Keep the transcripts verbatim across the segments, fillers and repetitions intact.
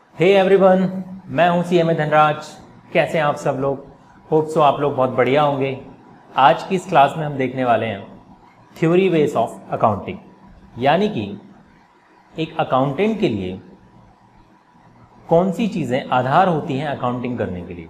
Hey everyone, मैं हूं C M A Dhanraj. कैसे हैं आप सब लोग? होप सो आप लोग बहुत बढ़िया होंगे। आज की इस क्लास में हम देखने वाले हैं थ्योरी बेस ऑफ अकाउंटिंग, यानी कि एक अकाउंटेंट के लिए कौन सी चीज़ें आधार होती हैं अकाउंटिंग करने के लिए।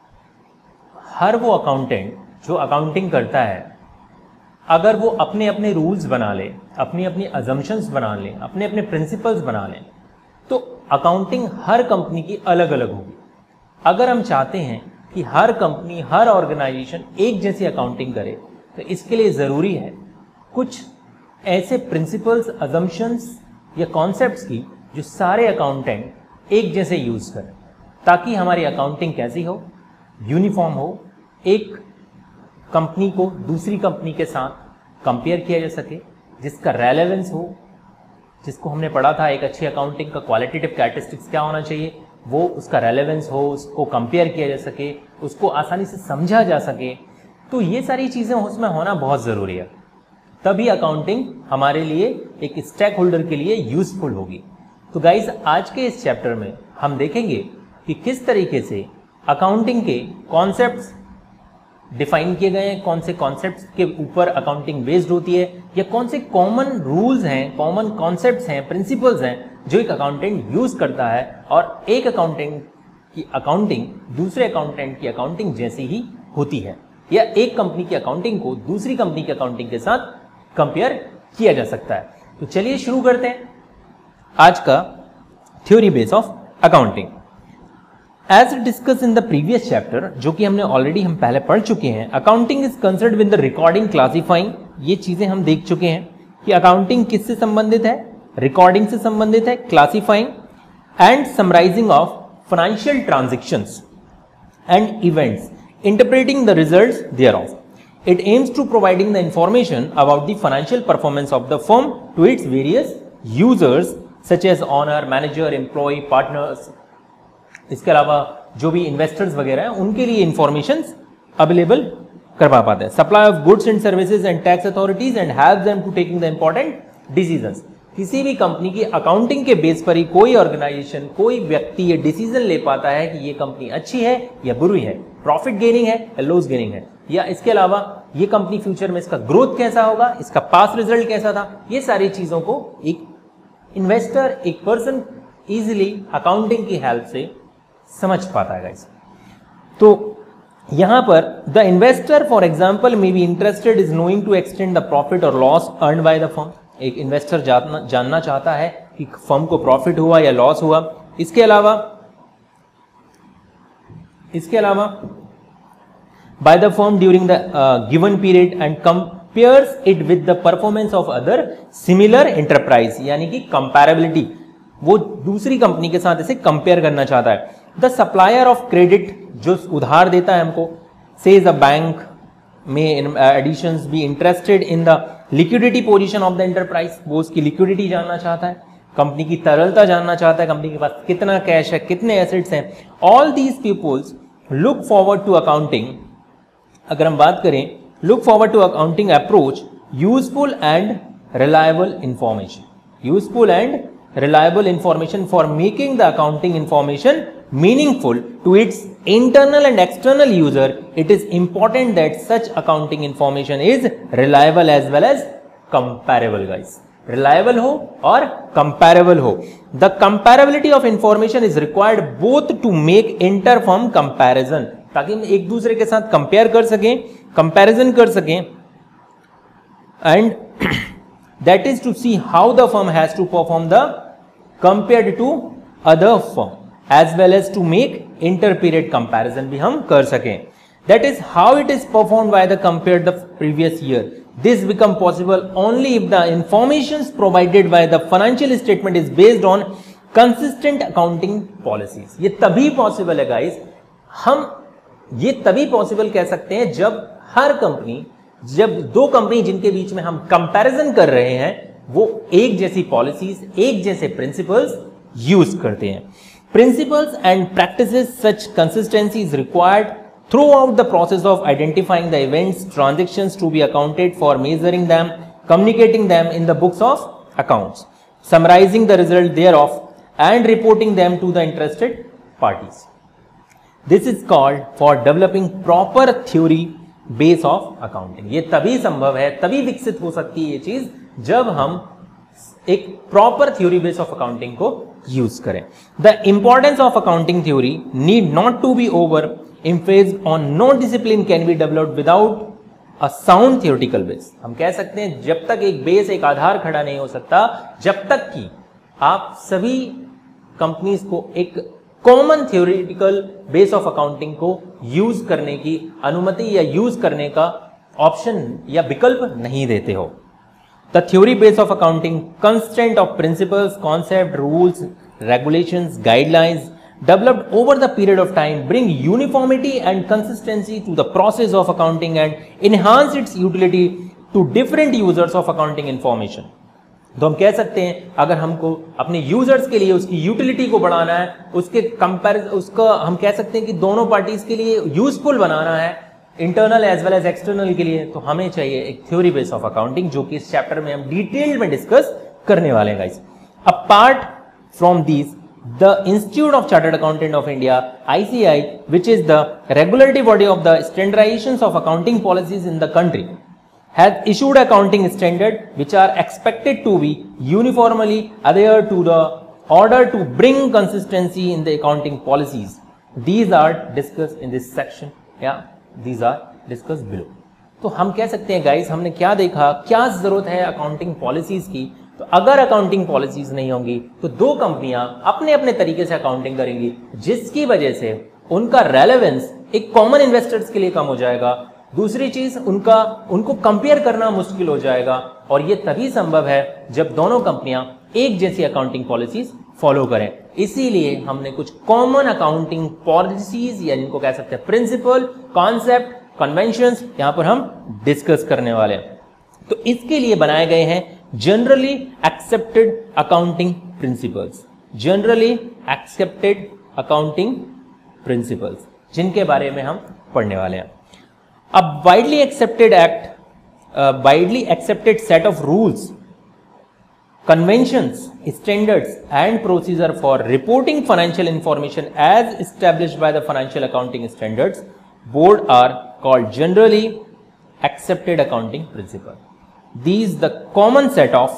हर वो अकाउंटेंट जो अकाउंटिंग करता है, अगर वो अपने अपने रूल्स बना ले, अपनी अपनी अजम्पशंस बना ले, अपने अपने प्रिंसिपल्स बना लें, तो अकाउंटिंग हर कंपनी की अलग अलग होगी। अगर हम चाहते हैं कि हर कंपनी, हर ऑर्गेनाइजेशन एक जैसी अकाउंटिंग करे, तो इसके लिए ज़रूरी है कुछ ऐसे प्रिंसिपल्स, अजम्पशंस या कॉन्सेप्ट्स की जो सारे अकाउंटेंट एक जैसे यूज़ करें, ताकि हमारी अकाउंटिंग कैसी हो, यूनिफॉर्म हो, एक कंपनी को दूसरी कंपनी के साथ कंपेयर किया जा सके, जिसका रेलेवेंस हो, जिसको हमने पढ़ा था एक अच्छी अकाउंटिंग का क्वालिटेटिव कैरेक्टरिस्टिक्स क्या होना चाहिए, वो उसका रेलेवेंस हो, उसको कंपेयर किया जा सके, उसको आसानी से समझा जा सके। तो ये सारी चीज़ें उसमें होना बहुत ज़रूरी है, तभी अकाउंटिंग हमारे लिए एक स्टेक होल्डर के लिए यूजफुल होगी। तो गाइज, आज के इस चैप्टर में हम देखेंगे कि किस तरीके से अकाउंटिंग के कॉन्सेप्ट्स डिफाइन किए गए हैं, कौन से कॉन्सेप्ट्स के ऊपर अकाउंटिंग बेस्ड होती है, या कौन से कॉमन रूल्स हैं, कॉमन कॉन्सेप्ट्स हैं, प्रिंसिपल्स हैं जो एक अकाउंटेंट यूज करता है, और एक अकाउंटेंट की अकाउंटिंग दूसरे अकाउंटेंट की अकाउंटिंग जैसी ही होती है, या एक कंपनी की अकाउंटिंग को दूसरी कंपनी की अकाउंटिंग के साथ कंपेयर किया जा सकता है। तो चलिए शुरू करते हैं आज का theory base of accounting. As discussed in the previous chapter, जो कि हमने ऑलरेडी हम पहले पढ़ चुके हैं, accounting is concerned with the recording, classifying. ये चीजें हम देख चुके हैं कि अकाउंटिंग किससे संबंधित है, रिकॉर्डिंग से संबंधित है, classifying and summarising of financial transactions and events, interpreting the results thereof. It aims to providing the information about the financial performance of the firm to its various users such as owner, manager, employee, partners. इसके अलावा जो भी investors वगैरह हैं उनके लिए informations available करवा पाते हैं. Supply of goods and services and tax authorities and help them to taking the important decisions. किसी भी कंपनी की अकाउंटिंग के बेस पर ही कोई ऑर्गेनाइजेशन, कोई व्यक्ति ये डिसीजन ले पाता है कि ये कंपनी अच्छी है या बुरी है, प्रॉफिट गेनिंग है या लॉस गेनिंग है, या इसके अलावा ये कंपनी फ्यूचर में इसका ग्रोथ कैसा होगा, इसका पास्ट रिजल्ट कैसा था. ये सारी चीजों को एक इन्वेस्टर, एक पर्सन इजीली अकाउंटिंग की हेल्प से समझ पाता है गाइस. तो यहां पर the investor for example may be interested is knowing to extend the profit और loss earn by the firm. एक इन्वेस्टर जानना जानना चाहता है कि फर्म को प्रॉफिट हुआ या लॉस हुआ. इसके अलावा इसके अलावा by the firm during the uh, given period and compares it with the performance of other similar enterprise, यानी कि comparability, वो दूसरी कंपनी के साथ इसे कंपेयर करना चाहता है. The supplier of credit, जो उधार देता है हमको, says a bank may in additions be interested in the liquidity position of the enterprise, वो उसकी liquidity जानना चाहता है, कंपनी की तरलता जानना चाहता है, कंपनी के पास कितना कैश है, कितने एसेट्स हैं. All these peoples look forward to accounting. अगर हम बात करें look forward to accounting approach, useful and reliable information, useful and reliable information for making the accounting information meaningful to its internal and external user. It is important that such accounting information is reliable as well as comparable. Guys, reliable हो और comparable हो. The comparability of information is required both to make inter firm comparison, ताकि हम एक दूसरे के साथ compare कर सकें, कंपैरिजन कर सकें, and that is to see how the firm has to perform the compared to other firm, as well as to make inter period comparison भी हम कर सकें. That is how it is performed by the compared the previous year. This become possible only if the information provided by the financial statement is based on consistent accounting policies. ये तभी possible है guys, हम ये तभी possible कह सकते हैं जब हर कंपनी, जब दो कंपनी जिनके बीच में हम कंपैरिजन कर रहे हैं, वो एक जैसी पॉलिसीज, एक जैसे प्रिंसिपल्स यूज करते हैं. Principles and practices such consistency is required throughout the process of identifying the events, transactions to be accounted for, measuring them, communicating them in the books of accounts, summarizing the result thereof, and reporting them to the interested parties. This is called for developing proper theory base of accounting. ये तभी संभव है, तभी विकसित हो सकती है ये चीज जब हम एक proper theory base of accounting को यूज करें. The importance of accounting theory need not to be over emphasized on no discipline can be developed without a sound theoretical base. हम कह सकते हैं जब तक एक बेस, एक आधार खड़ा नहीं हो सकता, जब तक कि आप सभी कंपनीज को एक common theoretical base of accounting को यूज करने की अनुमति या यूज करने का ऑप्शन या विकल्प नहीं देते हो. The theory base of accounting constant of principles, concept, rules, regulations, guidelines developed over the period of time bring uniformity and consistency to the process of accounting and enhance its utility to different users of accounting information. तो हम कह सकते हैं अगर हमको अपने users के लिए उसकी यूटिलिटी को बढ़ाना है, उसके कंपेयर उसका हम कह सकते हैं कि दोनों पार्टीज के लिए यूजफुल बनाना है, internal as well as external के लिए, तो हमें चाहिए एक थ्योरी बेस ऑफ अकाउंटिंग, जो कि इस चैप्टर में हम डिटेल में डिस्कस करने वाले हैं guys. Apart from these, the Institute of Chartered Accountant of India, I C A I, which is the regulatory body of the standardizations of accounting policies in the country, has issued accounting standards which are expected to be uniformly adhered to the order to bring consistency in the accounting policies. These are discussed in this section. Yeah, these are discussed below. तो हम कह सकते हैं guys, हमने क्या देखा, क्या जरूरत है अकाउंटिंग पॉलिसीज की. तो अगर अकाउंटिंग पॉलिसीज नहीं होंगी तो दो कंपनियां अपने अपने तरीके से अकाउंटिंग करेंगी, जिसकी वजह से उनका रेलेवेंस एक कॉमन इन्वेस्टर्स के लिए कम हो जाएगा. दूसरी चीज, उनका उनको कंपेयर करना मुश्किल हो जाएगा, और ये तभी संभव है जब दोनों कंपनियां एक जैसी अकाउंटिंग पॉलिसीज फॉलो करें. इसीलिए हमने कुछ कॉमन अकाउंटिंग पॉलिसीज या इनको कह सकते हैं प्रिंसिपल, कॉन्सेप्ट, कन्वेंशंस यहां पर हम डिस्कस करने वाले हैं. तो इसके लिए बनाए गए हैं generally accepted accounting principles. Generally accepted accounting principles, जिनके बारे में हम पढ़ने वाले हैं. अब widely accepted act, widely accepted set of rules, conventions, standards and procedure for reporting financial information as established by the financial accounting standards board are called generally accepted accounting principle. These the common set of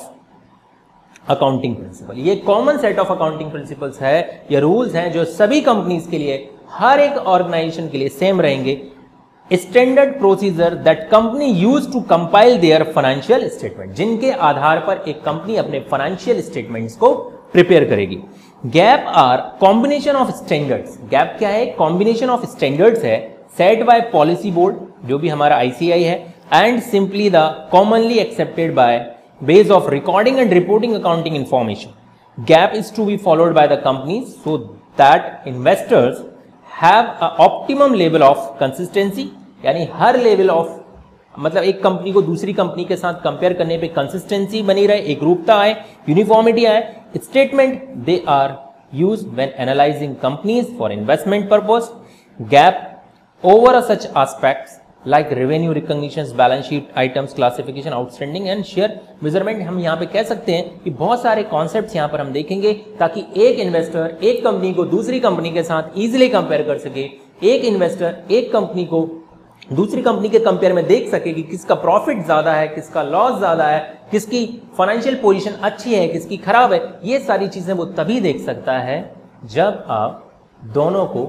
accounting principle. ये common set of accounting principles है, ये rules हैं जो सभी companies के लिए, हर एक organisation के लिए सेम रहेंगे. Standard procedure that company use to compile their financial statement, जिनके आधार पर एक कंपनी अपने financial statements को प्रिपेयर करेगी. GAAP are combination of standards. GAAP क्या है? कॉम्बिनेशन ऑफ स्टैंडर्ड्स है सेट बाय पॉलिसी बोर्ड, जो भी हमारा आईसीआई है, and simply the commonly accepted by base of recording and reporting accounting information. Gap is to be followed by the companies so that investors have a optimum level of consistency. यानी हर level of, मतलब एक company को दूसरी company के साथ compare करने पे consistency बनी रहे, एक रूपता आए, यूनिफॉर्मिटी आए. Statement they are used when analysing companies for investment purpose. GAAP over such aspects like revenue recognition, balance sheet items, classification, outstanding and share measurement. हम यहाँ पे कह सकते हैं कि बहुत सारे कॉन्सेप्ट्स यहाँ पर हम देखेंगे ताकि एक इन्वेस्टर एक कंपनी को दूसरी कंपनी के साथ इजीली कंपेयर कर सके. एक इन्वेस्टर एक कंपनी को दूसरी कंपनी के कंपेयर में देख सके कि किसका प्रॉफिट ज्यादा है, किसका लॉस ज्यादा है, किसकी फाइनेंशियल पोजीशन अच्छी है, किसकी खराब है. ये सारी चीजें वो तभी देख सकता है जब आप दोनों को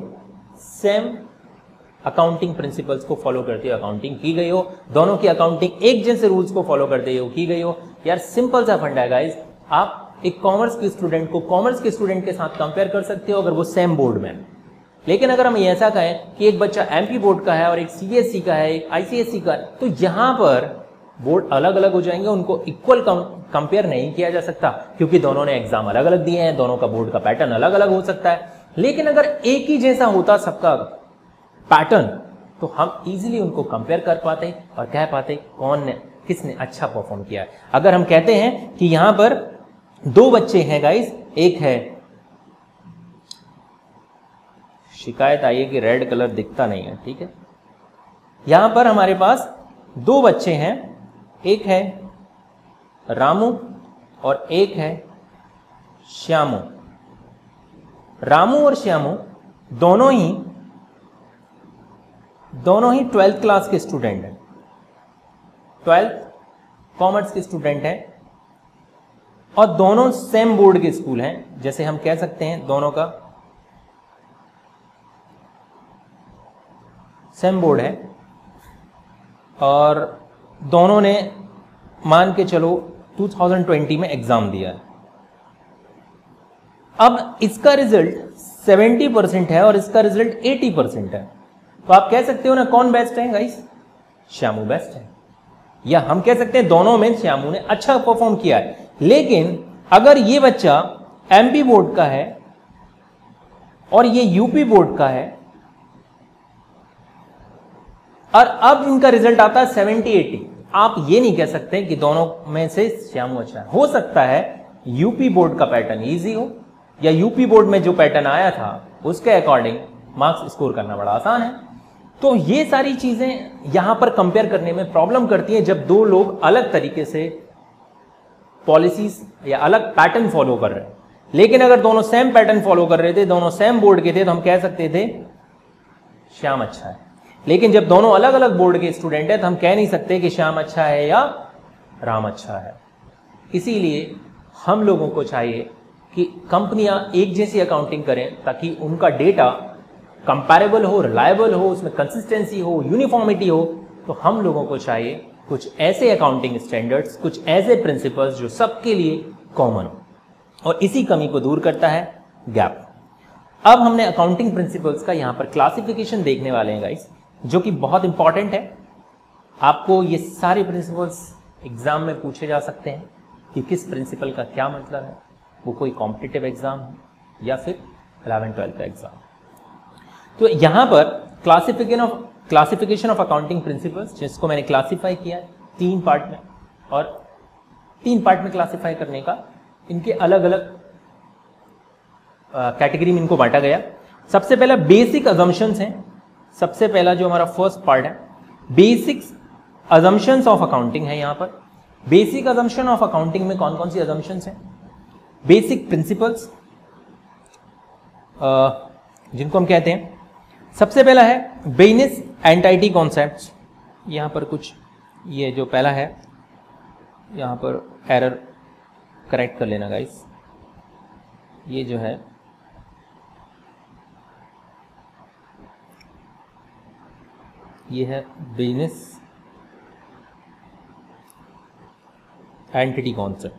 सेम अकाउंटिंग प्रिंसिपल्स को फॉलो करते हुए अकाउंटिंग की गई हो, दोनों की अकाउंटिंग एक जैसे रूल्स को फॉलो करते हुए की गई हो. यार सिंपल सा फंडा है गाइस. आप एक कॉमर्स के स्टूडेंट को कॉमर्स के स्टूडेंट के साथ कंपेयर कर सकते हो अगर वो सेम बोर्ड में. लेकिन अगर हम ऐसा कहें कि एक बच्चा एमपी बोर्ड का है और एक सीबीएसई का है, एक आईसीएसई का है, तो यहां पर बोर्ड अलग अलग हो जाएंगे, उनको इक्वल कंपेयर नहीं किया जा सकता क्योंकि दोनों ने एग्जाम अलग अलग दिए हैं, दोनों का बोर्ड का पैटर्न अलग अलग हो सकता है. लेकिन अगर एक ही जैसा होता सबका पैटर्न तो हम इजीली उनको कंपेयर कर पाते और कह पाते कौन ने किसने अच्छा परफॉर्म किया है. अगर हम कहते हैं कि यहां पर दो बच्चे हैं गाइस, एक है, शिकायत आई है कि रेड कलर दिखता नहीं है, ठीक है. यहां पर हमारे पास दो बच्चे हैं, एक है रामू और एक है श्यामू. रामू और श्यामू दोनों ही दोनों ही ट्वेल्थ क्लास के स्टूडेंट हैं, ट्वेल्थ कॉमर्स के स्टूडेंट हैं और दोनों सेम बोर्ड के स्कूल हैं। जैसे हम कह सकते हैं दोनों का सेम बोर्ड है और दोनों ने मान के चलो दो हज़ार बीस में एग्जाम दिया है। अब इसका रिजल्ट सत्तर परसेंट है और इसका रिजल्ट अस्सी परसेंट है, तो आप कह सकते हो ना कौन बेस्ट है गाइस? श्यामू बेस्ट है। या हम कह सकते हैं दोनों में श्यामू ने अच्छा परफॉर्म किया है। लेकिन अगर ये बच्चा एमपी बोर्ड का है और ये यूपी बोर्ड का है और अब इनका रिजल्ट आता है सत्तर अस्सी, आप ये नहीं कह सकते कि दोनों में से श्यामू अच्छा है। हो सकता है यूपी बोर्ड का पैटर्न इजी हो या यूपी बोर्ड में जो पैटर्न आया था उसके अकॉर्डिंग मार्क्स स्कोर करना बड़ा आसान है। तो ये सारी चीजें यहां पर कंपेयर करने में प्रॉब्लम करती हैं जब दो लोग अलग तरीके से पॉलिसीज या अलग पैटर्न फॉलो कर रहे हैं। लेकिन अगर दोनों सेम पैटर्न फॉलो कर रहे थे, दोनों सेम बोर्ड के थे, तो हम कह सकते थे श्याम अच्छा है। लेकिन जब दोनों अलग अलग बोर्ड के स्टूडेंट हैं तो हम कह नहीं सकते कि श्याम अच्छा है या राम अच्छा है। इसीलिए हम लोगों को चाहिए कि कंपनियां एक जैसी अकाउंटिंग करें ताकि उनका डेटा कंपैरेबल हो, रिलायबल हो, उसमें कंसिस्टेंसी हो, यूनिफॉर्मिटी हो। तो हम लोगों को चाहिए कुछ ऐसे अकाउंटिंग स्टैंडर्ड्स, कुछ ऐसे प्रिंसिपल्स जो सबके लिए कॉमन हो, और इसी कमी को दूर करता है गैप। अब हमने अकाउंटिंग प्रिंसिपल्स का यहाँ पर क्लासिफिकेशन देखने वाले हैं गाइस, जो कि बहुत इंपॉर्टेंट है। आपको ये सारे प्रिंसिपल्स एग्जाम में पूछे जा सकते हैं कि किस प्रिंसिपल का क्या मतलब है, वो कोई कॉम्पिटिटिव एग्जाम हो या फिर इलेवन ट्वेल्थ का एग्जाम। तो यहाँ पर classification of classification of accounting principles, जिसको मैंने क्लासीफाई किया है तीन पार्ट में, और तीन पार्ट में क्लासीफाई करने का इनके अलग अलग कैटेगरी में इनको बांटा गया। सबसे पहला बेसिक अजम्पशंस हैं। सबसे पहला जो हमारा फर्स्ट पार्ट है बेसिक अजम्पशंस ऑफ अकाउंटिंग है। यहाँ पर बेसिक अजम्पशन ऑफ अकाउंटिंग में कौन कौन सी अजम्पशंस हैं? बेसिक प्रिंसिपल्स जिनको हम कहते हैं, सबसे पहला है बिजनेस एंटिटी कॉन्सेप्ट्स। यहाँ पर कुछ ये जो पहला है यहाँ पर एरर करेक्ट कर लेना गाइस। ये जो है ये है बिजनेस एंटिटी कॉन्सेप्ट।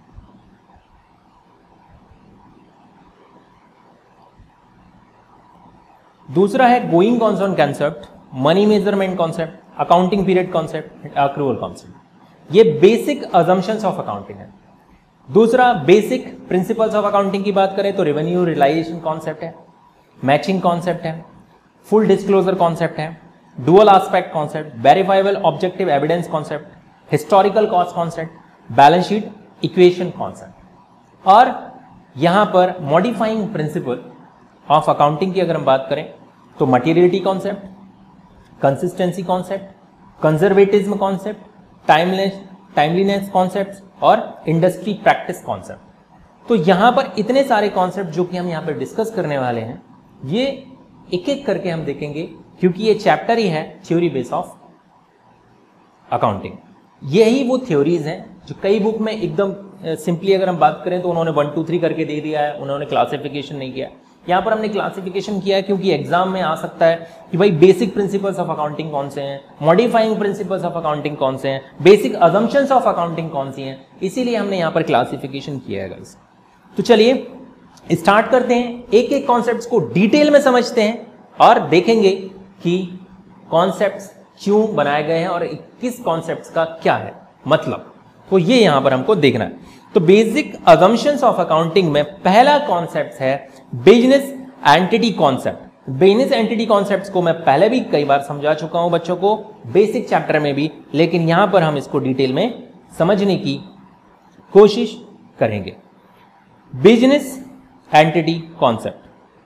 दूसरा है going concern concept, money measurement concept, accounting period concept, accrual concept. ये बेसिक अजम्पशंस ऑफ अकाउंटिंग है। दूसरा बेसिक प्रिंसिपल्स ऑफ अकाउंटिंग की बात करें तो रेवेन्यू रियलाइजेशन कॉन्सेप्ट है, मैचिंग कॉन्सेप्ट है, फुल डिस्क्लोजर कॉन्सेप्ट है, dual aspect concept, verifiable objective evidence concept, historical cost concept, balance sheet equation concept. और यहां पर मॉडिफाइंग प्रिंसिपल ऑफ अकाउंटिंग की अगर हम बात करें तो materiality concept, consistency concept, conservatism concept, timeless timeliness concept और इंडस्ट्री प्रैक्टिस कॉन्सेप्ट। तो यहां पर इतने सारे कॉन्सेप्ट जो कि हम यहां पर डिस्कस करने वाले हैं, ये एक एक करके हम देखेंगे क्योंकि ये चैप्टर ही है थ्योरी बेस ऑफ अकाउंटिंग। यही वो थ्योरीज हैं जो कई बुक में एकदम सिंपली अगर हम बात करें तो उन्होंने वन टू थ्री करके दे दिया है, उन्होंने क्लासिफिकेशन नहीं किया। यहाँ पर हमने क्लासिफिकेशन किया है क्योंकि एग्जाम में आ सकता है कि भाई बेसिक प्रिंसिपल्स ऑफ अकाउंटिंग कौन से हैं, मॉडिफाइंग प्रिंसिपल्स ऑफ अकाउंटिंग कौन से हैं, बेसिक अजम्पशंस ऑफ अकाउंटिंग कौन सी हैं, इसीलिए हमने यहाँ पर क्लासिफिकेशन किया है गाइस। तो चलिए स्टार्ट करते हैं, एक एक कॉन्सेप्ट्स को डिटेल में समझते हैं और देखेंगे कि कॉन्सेप्ट्स क्यों बनाए गए हैं और किस कॉन्सेप्ट्स का क्या है मतलब। तो ये यहां पर हमको देखना है। तो बेसिक अजम्पशंस ऑफ अकाउंटिंग में पहला कॉन्सेप्ट है business entity concept. Business entity concepts को मैं पहले भी कई बार समझा चुका हूं बच्चों को बेसिक चैप्टर में भी, लेकिन यहां पर हम इसको डिटेल में समझने की कोशिश करेंगे। Business entity concept,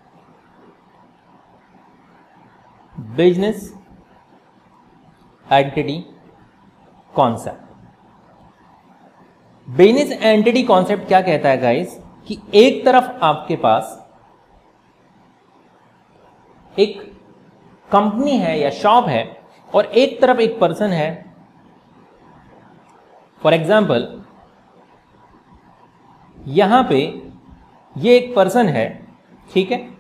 business entity concept. Business entity concept क्या कहता है गाइस कि एक तरफ आपके पास एक कंपनी है या शॉप है और एक तरफ एक पर्सन है, फॉर एग्जाम्पल यहां पे ये एक पर्सन है, ठीक है,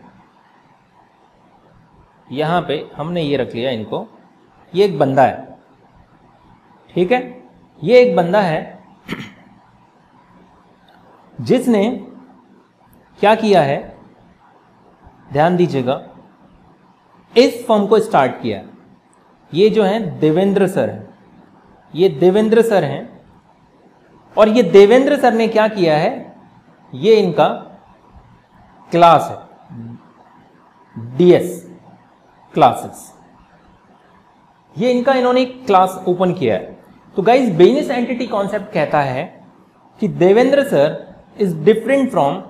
यहां पे हमने ये रख लिया इनको, ये एक बंदा है, ठीक है, ये एक बंदा है जिसने क्या किया है, ध्यान दीजिएगा, इस फर्म को स्टार्ट किया। ये जो है देवेंद्र सर है, ये देवेंद्र सर हैं और ये देवेंद्र सर ने क्या किया है, ये इनका क्लास है, डीएस क्लासेस, ये इनका इन्होंने एक क्लास ओपन किया है। तो गाइस बिजनेस एंटिटी कॉन्सेप्ट कहता है कि Devendra sir is different from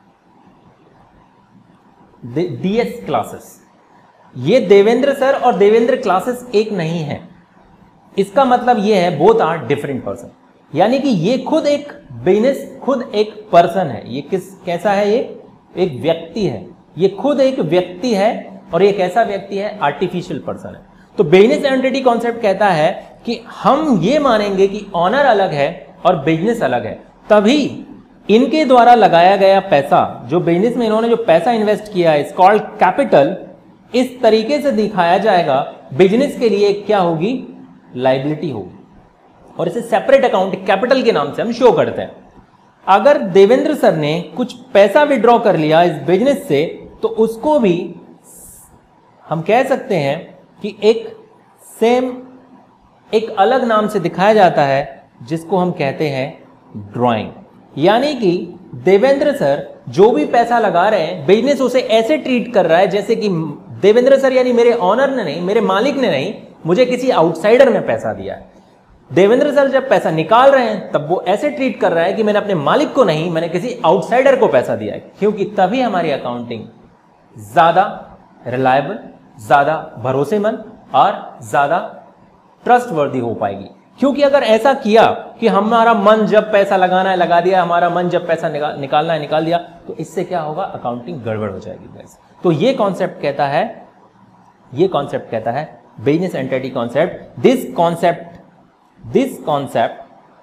DS classes. ये देवेंद्र सर और देवेंद्र क्लासेस एक नहीं है, इसका मतलब ये है बोथ आर डिफरेंट पर्सन, यानी कि ये खुद एक बिजनेस, खुद एक पर्सन है। ये किस कैसा है, ये एक व्यक्ति है, ये खुद एक व्यक्ति है और ये कैसा व्यक्ति है, आर्टिफिशियल पर्सन है। तो बिजनेस एंटिटी कॉन्सेप्ट कहता है कि हम ये मानेंगे कि ऑनर अलग है और बिजनेस अलग है, तभी इनके द्वारा लगाया गया पैसा, जो बिजनेस में इन्होंने जो पैसा इन्वेस्ट किया है, इज कॉल्ड कैपिटल, इस तरीके से दिखाया जाएगा बिजनेस के लिए क्या होगी, लायबिलिटी होगी, और इसे सेपरेट अकाउंट कैपिटल के नाम से हम शो करते हैं। अगर देवेंद्र सर ने कुछ पैसा विड्रॉ कर लिया इस बिजनेस से, तो उसको भी हम कह सकते हैं कि एक सेम, एक अलग नाम से दिखाया जाता है, जिसको हम कहते हैं ड्राइंग। यानी कि देवेंद्र सर जो भी पैसा लगा रहे हैं, बिजनेस उसे ऐसे ट्रीट कर रहा है जैसे कि देवेंद्र सर यानी मेरे ऑनर ने नहीं, मेरे मालिक ने नहीं, मुझे किसी आउटसाइडर ने पैसा दिया है। देवेंद्र सर जब पैसा निकाल रहे हैं तब वो ऐसे ट्रीट कर रहा है कि मैंने अपने मालिक को नहीं, मैंने किसी आउटसाइडर को पैसा दिया है, क्योंकि तभी हमारी अकाउंटिंग ज्यादा रिलायबल, ज्यादा भरोसेमंद और ज्यादा ट्रस्टवर्दी हो पाएगी। क्योंकि अगर ऐसा किया कि हमारा मन जब पैसा लगाना है लगा दिया, हमारा मन जब पैसा निकाल, निकालना है निकाल दिया, तो इससे क्या होगा, अकाउंटिंग गड़बड़ हो जाएगी गाइस। तो ये कॉन्सेप्ट कहता है, ये कॉन्सेप्ट कहता है business entity concept, this concept this concept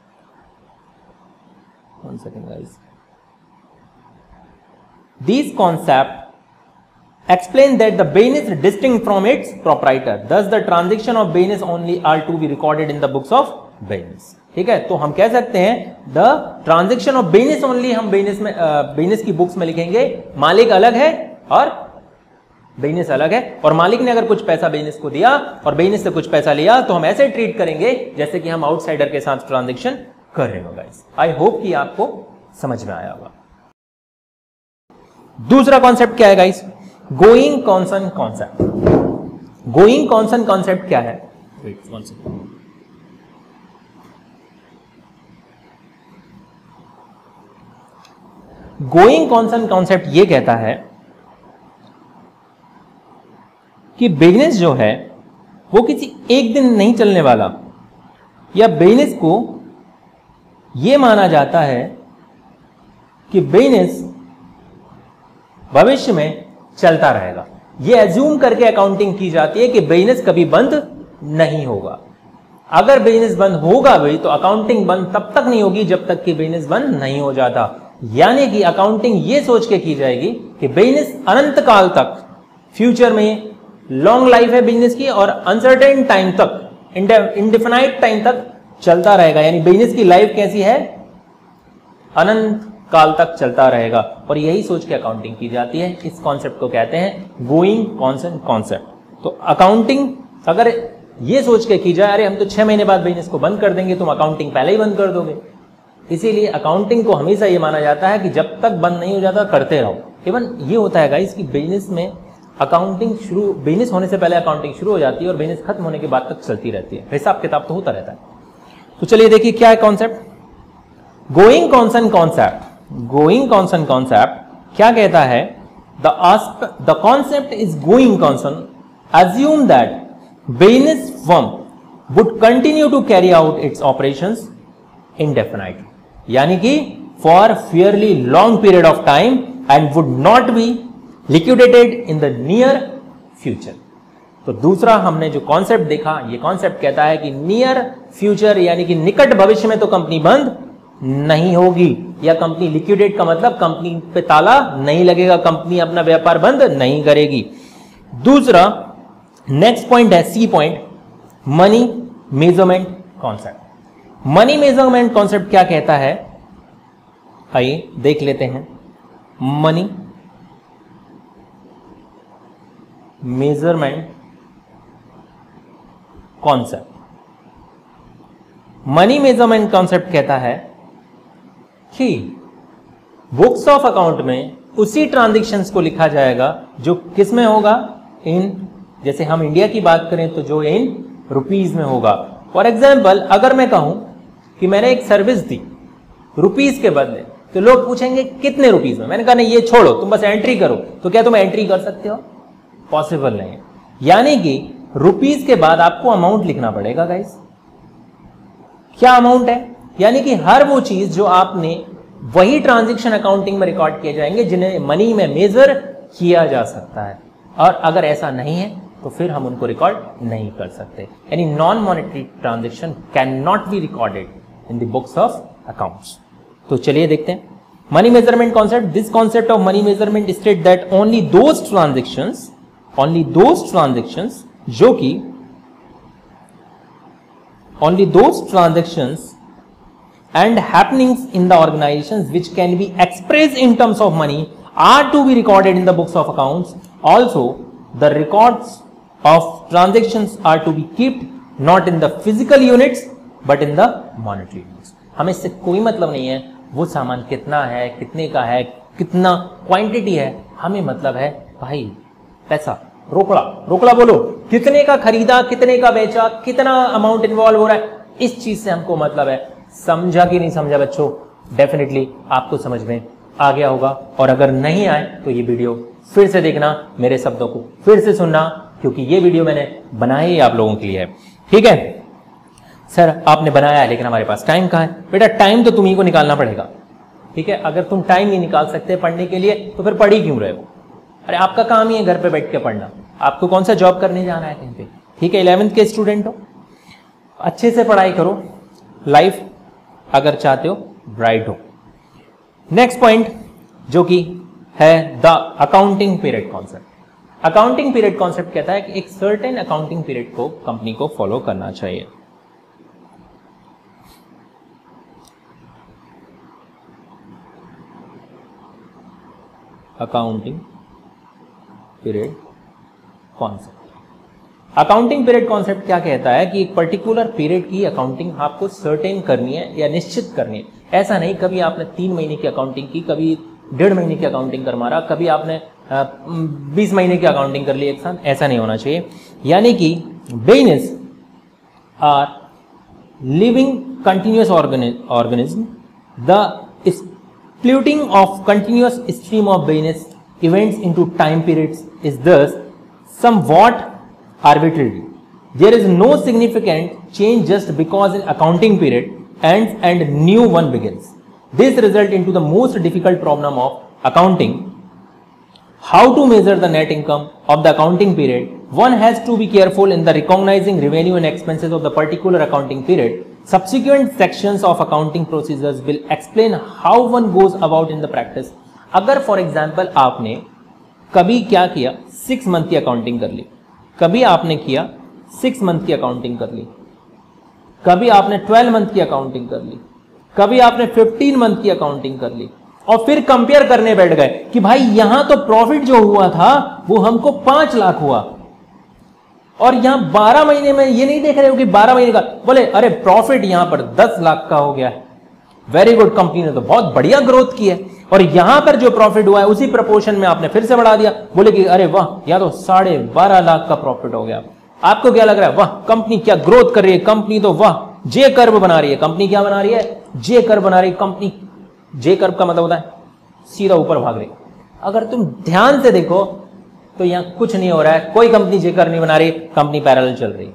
one second guys, this concept explain that the business is distinct from its proprietor, thus the transaction of business only are to be recorded in the books of business। ठीक है, तो हम कह सकते हैं the transaction of business only हम business में business की बुक्स में लिखेंगे, मालिक अलग है और बिजनेस अलग है, और मालिक ने अगर कुछ पैसा बिजनेस को दिया और बिजनेस से कुछ पैसा लिया तो हम ऐसे ट्रीट करेंगे जैसे कि हम आउटसाइडर के साथ ट्रांजेक्शन कर रहे हो गाइस। आई होप कि आपको समझ में आया होगा। दूसरा कॉन्सेप्ट क्या है guys, going concern concept. Going concern concept क्या है, wait one second, going concern concept ये कहता है कि बिजनेस जो है वो किसी एक दिन नहीं चलने वाला, या बिजनेस को ये माना जाता है कि बिजनेस भविष्य में चलता रहेगा। ये एज्यूम करके अकाउंटिंग की जाती है कि बिजनेस कभी बंद नहीं होगा। अगर बिजनेस बंद होगा भी तो अकाउंटिंग बंद तब तक नहीं होगी जब तक कि बिजनेस बंद नहीं हो जाता। यानी कि अकाउंटिंग ये सोच के की जाएगी कि बिजनेस अनंत काल तक, फ्यूचर में लॉन्ग लाइफ है बिजनेस की और अनसर्टेन टाइम तक, इंडेफिनाइट टाइम तक चलता रहेगा। यानी बिजनेस की लाइफ कैसी है, अनंत काल तक चलता रहेगा, और यही सोच के अकाउंटिंग की जाती है। इस कॉन्सेप्ट को कहते हैं गोइंग कॉन्सन कॉन्सेप्ट। तो अकाउंटिंग अगर ये सोच के की जाए, अरे हम तो छह महीने बाद बिजनेस को बंद कर देंगे, तुम अकाउंटिंग पहले ही बंद कर दोगे। इसीलिए अकाउंटिंग को हमेशा ये माना जाता है कि जब तक बंद नहीं हो जाता करते रहो। इवन ये होता है गाइस कि बिजनेस में अकाउंटिंग शुरू, बिजनेस होने से पहले अकाउंटिंग शुरू हो जाती है और बिजनेस खत्म होने के बाद तक चलती रहती है, हिसाब किताब तो होता रहता है। तो चलिए देखिए क्या है concept, going concern concept. Going concern concept क्या कहता है, the the concept is going concern assume that business firm would continue to carry out its operations indefinitely, यानी कि for fairly long period of time and would not be liquidated in the near future. तो दूसरा हमने जो concept देखा, ये concept कहता है कि नियर फ्यूचर यानी कि निकट भविष्य में तो कंपनी बंद नहीं होगी, या कंपनी लिक्विडेट का मतलब कंपनी पे ताला नहीं लगेगा, कंपनी अपना व्यापार बंद नहीं करेगी। दूसरा नेक्स्ट पॉइंट है C point, money measurement concept. Money measurement concept क्या कहता है, आइए देख लेते हैं। Money measurement concept, money measurement concept कहता है कि बुक्स ऑफ अकाउंट में उसी ट्रांजैक्शंस को लिखा जाएगा जो किस में होगा, इन, जैसे हम इंडिया की बात करें तो जो इन रुपीज में होगा। फॉर एग्जाम्पल अगर मैं कहूं कि मैंने एक सर्विस दी रुपीज के बदले, तो लोग पूछेंगे कितने रुपीज में, मैंने कहा नहीं ये छोड़ो तुम बस एंट्री करो, तो क्या तुम एंट्री कर सकते हो? पॉसिबल नहीं है। यानी कि रुपीज के बाद आपको अमाउंट लिखना पड़ेगा गाइस। क्या अमाउंट है? यानी कि हर वो चीज जो आपने, वही ट्रांजैक्शन अकाउंटिंग में रिकॉर्ड किए जाएंगे जिन्हें मनी में मेजर किया जा सकता है, और अगर ऐसा नहीं है तो फिर हम उनको रिकॉर्ड नहीं कर सकते। यानी non monetary transaction can not be recorded in the books of accounts. तो चलिए देखते हैं money measurement concept. This concept of money measurement state that only those transactions only those transactions जो कि only those transactions and happenings in the organizations which can be expressed in terms of money are to be recorded in the books of accounts. Also, the records of transactions are to be kept not in the physical units but in the monetary units. हमें इससे कोई मतलब नहीं है वो सामान कितना है, कितने का है, कितना क्वांटिटी है, हमें मतलब है भाई पैसा, रोकड़ा रोकड़ा बोलो, कितने का खरीदा, कितने का बेचा, कितना अमाउंट इन्वॉल्व हो रहा है, इस चीज से हमको मतलब है। समझा कि नहीं समझा बच्चों? डेफिनेटली आपको समझ में आ गया होगा, और अगर नहीं आए तो ये वीडियो फिर से देखना, मेरे शब्दों को फिर से सुनना, क्योंकि ये वीडियो मैंने बनाया ही आप लोगों के लिए है। ठीक है सर, आपने बनाया है लेकिन हमारे पास टाइम कहाँ है? बेटा टाइम तो तुम्ही को निकालना पड़ेगा। ठीक है, अगर तुम टाइम नहीं निकाल सकते पढ़ने के लिए तो फिर पढ़ ही क्यों रहे हो? अरे आपका काम ही है घर पे बैठ के पढ़ना, आपको कौन सा जॉब करने जाना है कहीं पे? ठीक है, इलेवेंथ के स्टूडेंट हो, अच्छे से पढ़ाई करो, लाइफ अगर चाहते हो ब्राइट हो। नेक्स्ट पॉइंट जो कि है the accounting period concept. Accounting period concept कहता है कि एक सर्टेन अकाउंटिंग पीरियड को कंपनी को फॉलो करना चाहिए। Accounting period concept accounting period concept क्या कहता है कि एक पर्टिकुलर पीरियड की अकाउंटिंग आपको सर्टेन करनी है या निश्चित करनी है। ऐसा नहीं कभी आपने तीन महीने की अकाउंटिंग की, कभी डेढ़ महीने की अकाउंटिंग कर मारा, कभी आपने बीस महीने की अकाउंटिंग कर ली एक साथ, ऐसा नहीं होना चाहिए। यानी कि business are living continuous organism, the splitting of continuous stream of business events into time periods is thus somewhat arbitrary. There is no significant change just because an accounting period ends and new one begins. This results into the most difficult problem of accounting. How to measure the net income of the accounting period? One has to be careful in the recognizing revenue and expenses of the particular accounting period. Subsequent sections of accounting procedures will explain how one goes about in the practice. अगर for example आपने कभी क्या किया, six month की accounting कर ली, कभी आपने किया सिक्स मंथ की अकाउंटिंग कर ली, कभी आपने ट्वेल्व मंथ की अकाउंटिंग कर ली, कभी आपने फिफ्टीन मंथ की अकाउंटिंग कर ली, और फिर कंपेयर करने बैठ गए कि भाई यहां तो प्रॉफिट जो हुआ था वो हमको पांच लाख हुआ, और यहां बारह महीने में ये नहीं देख रहे हो कि बारह महीने का, बोले अरे प्रॉफिट यहां पर दस लाख का हो गया है, वेरी गुड, कंपनी ने तो बहुत बढ़िया ग्रोथ की है, और यहां पर जो प्रॉफिट हुआ है उसी प्रपोर्शन में आपने फिर से बढ़ा दिया, बोले कि अरे वाह यहां तो साढ़े बारह लाख का प्रॉफिट हो गया। आपको क्या लग रहा है? वाह कंपनी क्या ग्रोथ कर रही है, कंपनी तो वाह जे कर्व बना रही है। कंपनी क्या बना रही है? जे कर्व बना रही है कंपनी। जे कर्व का मतलब होता है सीधा ऊपर भाग रही। अगर तुम ध्यान से देखो तो यहां कुछ नहीं हो रहा है, कोई कंपनी जे कर्व नहीं बना रही, कंपनी पैरेलल चल रही है।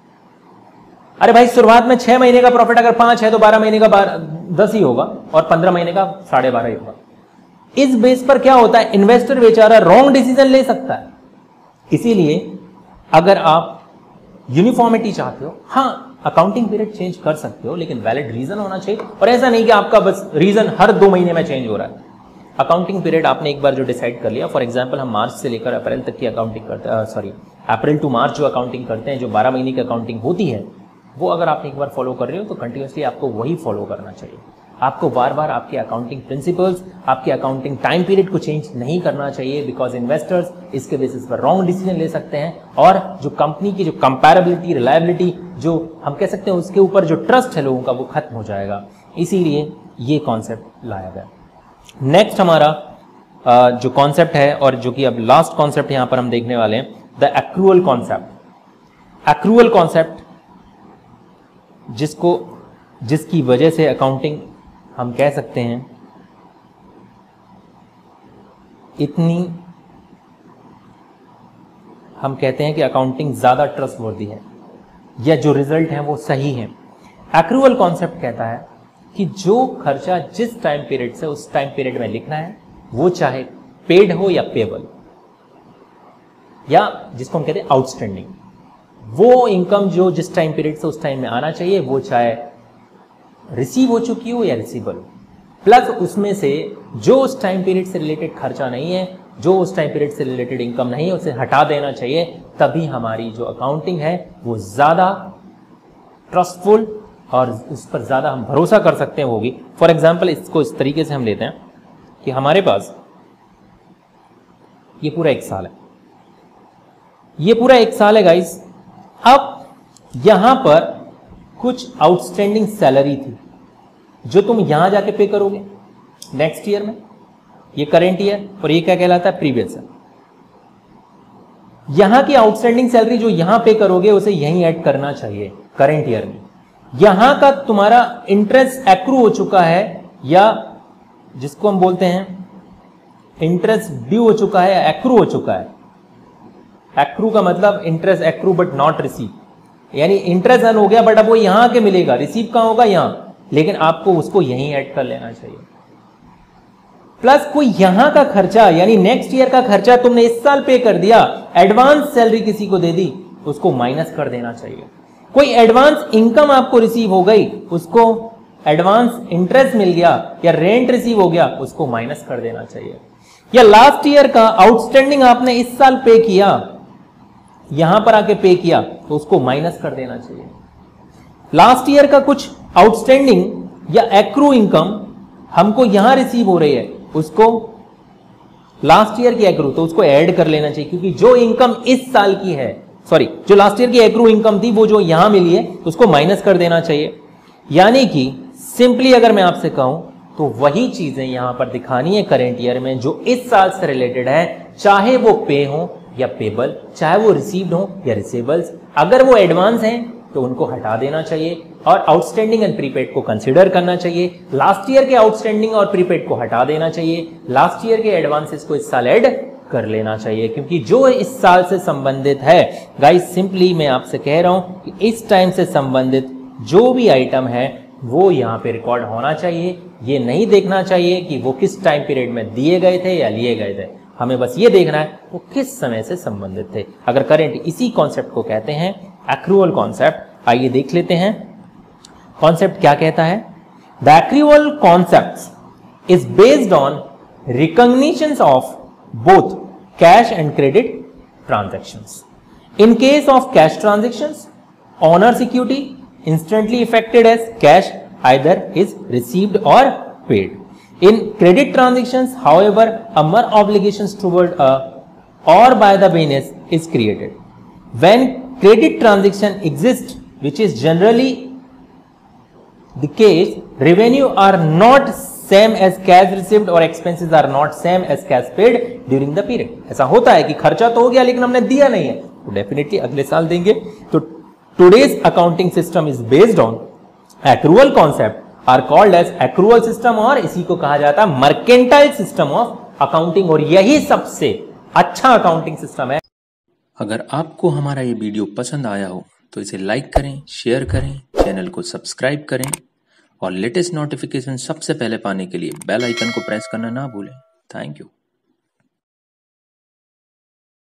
अरे भाई शुरुआत में छह महीने का प्रॉफिट अगर पांच है तो बारह महीने का दस ही होगा, और पंद्रह महीने का साढ़े बारह ही होगा। इस बेस पर क्या होता है, इन्वेस्टर बेचारा रॉन्ग डिसीजन ले सकता है। इसीलिए अगर आप यूनिफॉर्मिटी चाहते हो, हाँ अकाउंटिंग पीरियड चेंज कर सकते हो, लेकिन वैलिड रीजन होना चाहिए। और ऐसा नहीं कि आपका बस रीजन हर दो महीने में चेंज हो रहा है। अकाउंटिंग पीरियड आपने एक बार जो डिसाइड कर लिया, फॉर एग्जांपल हम मार्च से लेकर अप्रैल तक की अकाउंटिंग करते हैं, सॉरी अप्रैल टू मार्च जो अकाउंटिंग करते हैं, जो बारह महीने की अकाउंटिंग होती है, वो अगर आप एक बार फॉलो कर रहे हो तो कंटिन्यूसली आपको वही फॉलो करना चाहिए। आपको बार बार आपके अकाउंटिंग प्रिंसिपल्स, आपके अकाउंटिंग टाइम पीरियड को चेंज नहीं करना चाहिए, बिकॉज इन्वेस्टर्स इसके बेसिस पर रॉन्ग डिसीजन ले सकते हैं और जो कंपनी की जो कंपैरेबिलिटी, रिलायबिलिटी, जो हम कह सकते हैं उसके ऊपर जो ट्रस्ट है लोगों का, वो खत्म हो जाएगा। इसीलिए ये कॉन्सेप्ट लाया गया। नेक्स्ट हमारा जो कॉन्सेप्ट है और जो कि अब लास्ट कॉन्सेप्ट यहां पर हम देखने वाले हैं, the accrual concept. Accrual concept जिसको जिसकी वजह से अकाउंटिंग हम कह सकते हैं इतनी, हम कहते हैं कि अकाउंटिंग ज्यादा ट्रस्टवर्दी है या जो रिजल्ट है वो सही है। एक्रूअल कॉन्सेप्ट कहता है कि जो खर्चा जिस टाइम पीरियड से उस टाइम पीरियड में लिखना है, वो चाहे पेड हो या पेबल, या जिसको हम कहते हैं आउटस्टैंडिंग, वो इनकम जो जिस टाइम पीरियड से उस टाइम में आना चाहिए, वो चाहे रिसीव हो चुकी हो या रिसीवेबल, प्लस उसमें से जो उस टाइम पीरियड से रिलेटेड खर्चा नहीं है, जो उस टाइम पीरियड से रिलेटेड इनकम नहीं है, उसे हटा देना चाहिए। तभी हमारी जो अकाउंटिंग है वो ज्यादा ट्रस्टफुल और उस पर ज्यादा हम भरोसा कर सकते हैं होगी। फॉर एग्जाम्पल इसको इस तरीके से हम लेते हैं कि हमारे पास ये पूरा एक साल है, ये पूरा एक साल है गाइस। अब यहां पर कुछ आउटस्टैंडिंग सैलरी थी जो तुम यहां जाके पे करोगे नेक्स्ट ईयर में, ये करेंट ईयर, और ये क्या कहलाता है, प्रीवियस ईयर। यहां की आउटस्टैंडिंग सैलरी जो यहां पे करोगे उसे यहीं ऐड करना चाहिए करेंट ईयर में। यहां का तुम्हारा इंटरेस्ट एक्रू हो चुका है, या जिसको हम बोलते हैं इंटरेस्ट ड्यू हो चुका है, एक्रू हो चुका है। एक्रू का मतलब interest accrue but not receive, यानी इंटरेस्ट अर्न हो गया बट अब वो यहां के मिलेगा, रिसीव कहां होगा, यहां, लेकिन आपको उसको यहीं ऐड कर लेना चाहिए। प्लस कोई यहां का खर्चा यानी नेक्स्ट ईयर का खर्चा तुमने इस साल पे कर दिया, एडवांस सैलरी किसी को दे दी, उसको माइनस कर देना चाहिए। कोई एडवांस इनकम आपको रिसीव हो गई, उसको एडवांस इंटरेस्ट मिल गया या रेंट रिसीव हो गया, उसको माइनस कर देना चाहिए। या लास्ट ईयर का आउटस्टैंडिंग आपने इस साल पे किया, यहां पर आके पे किया, तो उसको माइनस कर देना चाहिए। लास्ट ईयर का कुछ आउटस्टैंडिंग या एक्रू इनकम हमको यहां रिसीव हो रही है, उसको लास्ट ईयर की एक्रू, तो उसको ऐड कर लेना चाहिए, क्योंकि जो इनकम इस साल की है, सॉरी जो लास्ट ईयर की एक्रू इनकम थी वो जो यहां मिली है, उसको माइनस कर देना चाहिए। यानी कि सिंपली अगर मैं आपसे कहूं तो वही चीजें यहां पर दिखानी है करेंट ईयर में जो इस साल से रिलेटेड है, चाहे वो पे हो या पेबल, चाहे वो रिसीव्ड हो या रिसीवेबल्स। अगर वो एडवांस हैं तो उनको हटा देना चाहिए और आउटस्टैंडिंग एंड प्रीपेड को कंसीडर करना चाहिए। लास्ट ईयर के आउटस्टैंडिंग और प्रीपेड को हटा देना चाहिए, लास्ट ईयर के एडवांसेस को इस साल ऐड कर लेना चाहिए, क्योंकि जो इस साल से संबंधित है गाइस, सिंपली मैं आपसे कह रहा हूं कि इस टाइम से संबंधित जो भी आइटम है वो यहाँ पे रिकॉर्ड होना चाहिए। ये नहीं देखना चाहिए कि वो किस टाइम पीरियड में दिए गए थे या लिए गए थे, हमें बस ये देखना है वो किस समय से संबंधित थे। अगर करेंट, इसी कॉन्सेप्ट को कहते हैं एक्रूअल कॉन्सेप्ट। आइए देख लेते हैं कॉन्सेप्ट क्या कहता है। The accrual concept is based on recognition of both cash and credit transactions. In case of cash transactions, owners equity instantly affected as cash either is received or paid. In credit transactions, however, a more obligations toward a or by the business is created. When credit transaction exists, which is generally the case, revenue are not same as cash received or expenses are not same as cash paid during the period. ऐसा होता है कि खर्चा तो हो गया लेकिन हमने दिया नहीं है, तो डेफिनेटली अगले साल देंगे। तो today's accounting system is based on accrual concept are called as accrual system, और इसी को कहा जाता है mercantile system of accounting, और यही सबसे अच्छा अकाउंटिंग सिस्टम है। अगर आपको हमारा ये वीडियो पसंद आया हो तो इसे लाइक करें, शेयर करें, चैनल को सब्सक्राइब करें और लेटेस्ट नोटिफिकेशन सबसे पहले पाने के लिए बेल आइकन को प्रेस करना ना भूलें। Thank you.